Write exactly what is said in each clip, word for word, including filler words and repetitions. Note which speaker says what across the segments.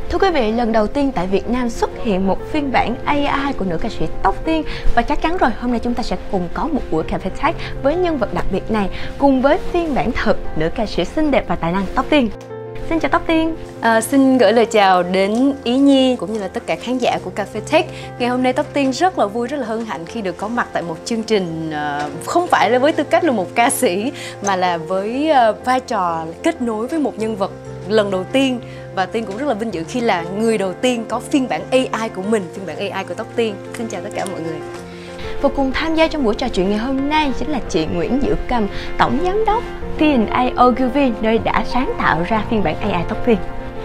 Speaker 1: Thưa quý vị, lần đầu tiên tại Việt Nam xuất hiện một phiên bản a i của nữ ca sĩ Tóc Tiên. Và chắc chắn rồi, hôm nay chúng ta sẽ cùng có một buổi cà phê tech với nhân vật đặc biệt này, cùng với phiên bản thật nữ ca sĩ xinh đẹp và tài năng Tóc Tiên. Xin chào Tóc Tiên.
Speaker 2: À, xin gửi lời chào đến Ý Nhi cũng như là tất cả khán giả của Cà phê Tech. Ngày hôm nay Tóc Tiên rất là vui, rất là hân hạnh khi được có mặt tại một chương trình uh, không phải là với tư cách là một ca sĩ, mà là với uh, vai trò kết nối với một nhân vật lần đầu tiên. Và Tiên cũng rất là vinh dự khi là người đầu tiên có phiên bản a i của mình, phiên bản a i của Tóc Tiên. Xin chào tất cả mọi người.
Speaker 1: Và cùng tham gia trong buổi trò chuyện ngày hôm nay chính là chị Nguyễn Diệu Cầm, tổng giám đốc tê and a Ogilvy, nơi đã sáng tạo ra phiên bản a i Tóc Tiên.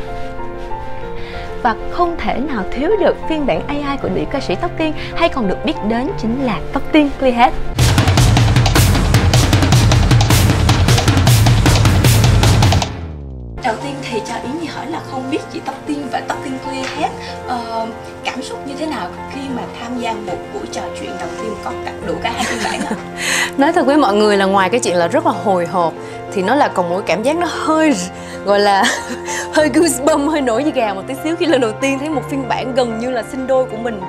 Speaker 1: Và không thể nào thiếu được phiên bản a i của nữ ca sĩ Tóc Tiên, hay còn được biết đến chính là Tóc Tiên Clearhead. Đầu tiên thì cho Ý Nhi hỏi là không biết chị Tóc Tiên và Tóc Tiên Clearhead uh, cảm xúc như thế nào khi mà tham gia một buổi trò chuyện đầu tiên có cả đủ cả hai phiên bản ạ?
Speaker 2: Nói thật với mọi người là ngoài cái chuyện là rất là hồi hộp, thì nó là còn một cảm giác nó hơi gọi là hơi goosebump, hơi nổi da gà một tí xíu khi lần đầu tiên thấy một phiên bản gần như là sinh đôi của mình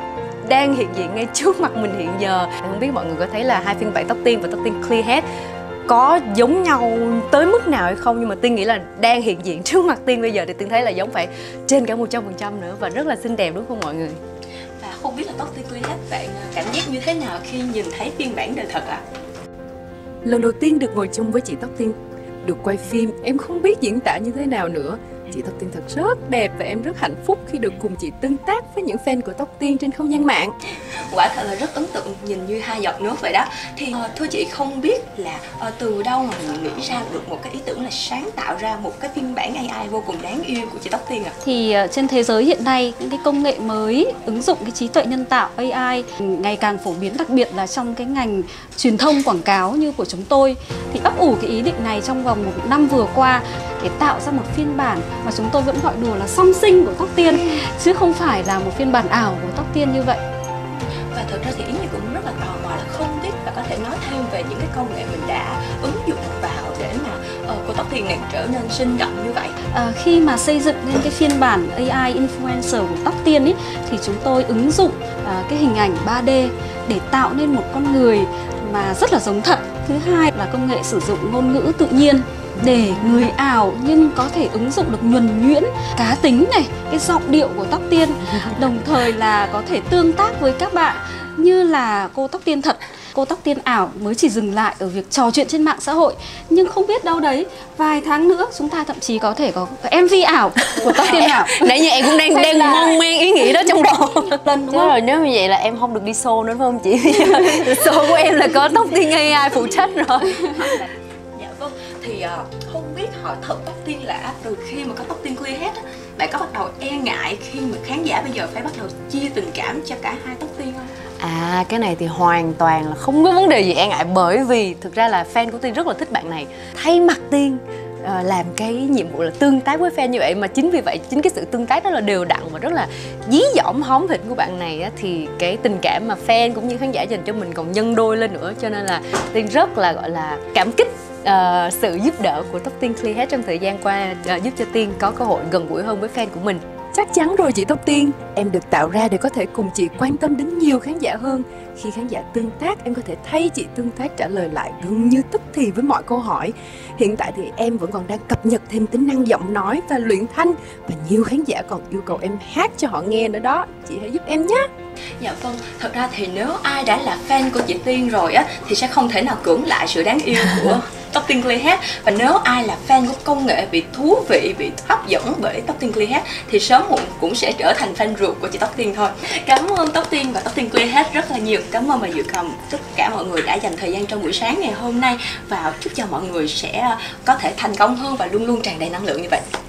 Speaker 2: đang hiện diện ngay trước mặt mình hiện giờ. Không biết mọi người có thấy là hai phiên bản Tóc Tiên và Tóc Tiên Clearhead có giống nhau tới mức nào hay không, nhưng mà Tiên nghĩ là đang hiện diện trước mặt Tiên bây giờ thì Tiên thấy là giống phải trên cả một trăm phần trăm nữa, và rất là xinh đẹp đúng không mọi người?
Speaker 1: Và không biết là Tóc Tiên Clearhead bạn cảm giác như thế nào khi nhìn thấy phiên bản đời thật ạ? À?
Speaker 3: Lần đầu tiên được ngồi chung với chị Tóc Tiên, được quay phim, em không biết diễn tả như thế nào nữa. Chị Tóc Tiên thật rất đẹp và em rất hạnh phúc khi được cùng chị tương tác với những fan của Tóc Tiên trên không gian mạng.
Speaker 1: Quả thật là rất ấn tượng, nhìn như hai giọt nước vậy đó. Thì uh, thưa chị, không biết là uh, từ đâu mà mình nghĩ ra được một cái ý tưởng là sáng tạo ra một cái phiên bản a i vô cùng đáng yêu của chị Tóc Tiên ạ? À?
Speaker 4: Thì uh, trên thế giới hiện nay những cái công nghệ mới ứng dụng cái trí tuệ nhân tạo a i ngày càng phổ biến, đặc biệt là trong cái ngành truyền thông quảng cáo như của chúng tôi. Thì ấp ủ cái ý định này trong vòng một năm vừa qua để tạo ra một phiên bản mà chúng tôi vẫn gọi đùa là song sinh của Tóc Tiên, chứ không phải là một phiên bản ảo của Tóc Tiên như vậy.
Speaker 1: Và thật ra thì Ý Nhi cũng rất là tò mò là không biết và có thể nói thêm về những cái công nghệ mình đã ứng dụng vào để mà uh, cô Tóc Tiên này trở nên sinh động như vậy.
Speaker 4: À, khi mà xây dựng nên cái phiên bản a i influencer của Tóc Tiên ý, thì chúng tôi ứng dụng uh, cái hình ảnh ba D để tạo nên một con người mà rất là giống thật. Thứ hai là công nghệ sử dụng ngôn ngữ tự nhiên để người ảo nhưng có thể ứng dụng được nhuần nhuyễn, cá tính này, cái giọng điệu của Tóc Tiên, đồng thời là có thể tương tác với các bạn như là cô Tóc Tiên thật. Cô Tóc Tiên ảo mới chỉ dừng lại ở việc trò chuyện trên mạng xã hội, nhưng không biết đâu đấy vài tháng nữa chúng ta thậm chí có thể có em vê ảo của Tóc Tiên ảo.
Speaker 2: Nãy giờ em cũng đang đang là... mong men ý nghĩ đó trong đầu.
Speaker 4: Lần
Speaker 2: đúng rồi, nếu như vậy là em không được đi show nữa phải không chị? Show của em là có Tóc Tiên a i phụ trách rồi.
Speaker 1: Dạ vâng, thì uh, không biết hỏi thật Tóc Tiên là từ khi mà có Tóc Tiên Clearhead, bạn có bắt đầu e ngại khi mà khán giả bây giờ phải bắt đầu chia tình cảm cho cả hai Tóc Tiên không?
Speaker 2: À, cái này thì hoàn toàn là không có vấn đề gì e ngại, bởi vì thực ra là fan của Tiên rất là thích bạn này. Thay mặt Tiên uh, làm cái nhiệm vụ là tương tác với fan như vậy, mà chính vì vậy, chính cái sự tương tác đó là đều đặn và rất là dí dỏm hóm hỉnh của bạn này á, thì cái tình cảm mà fan cũng như khán giả dành cho mình còn nhân đôi lên nữa. Cho nên là Tiên rất là gọi là cảm kích uh, sự giúp đỡ của Tóc Tiên Clearhead trong thời gian qua, uh, giúp cho Tiên có cơ hội gần gũi hơn với fan của mình.
Speaker 3: Chắc chắn rồi chị Tóc Tiên, em được tạo ra để có thể cùng chị quan tâm đến nhiều khán giả hơn. Khi khán giả tương tác, em có thể thay chị tương tác trả lời lại gần như tức thì với mọi câu hỏi. Hiện tại thì em vẫn còn đang cập nhật thêm tính năng giọng nói và luyện thanh, và nhiều khán giả còn yêu cầu em hát cho họ nghe nữa đó. Chị hãy giúp em nhé.
Speaker 1: Dạ vâng, thật ra thì nếu ai đã là fan của chị Tiên rồi á thì sẽ không thể nào cưỡng lại sự đáng yêu của Tóc Tiên Clearhead. Và nếu ai là fan của công nghệ, bị thú vị, bị hấp dẫn bởi Tóc Tiên Clearhead thì sớm muộn cũng sẽ trở thành fan ruột của chị Tóc Tiên thôi. Cảm ơn Tóc Tiên và Tóc Tiên Clearhead rất là nhiều. Cảm ơn bà Diệu Cầm, tất cả mọi người đã dành thời gian trong buổi sáng ngày hôm nay, và chúc cho mọi người sẽ có thể thành công hơn và luôn luôn tràn đầy năng lượng như vậy.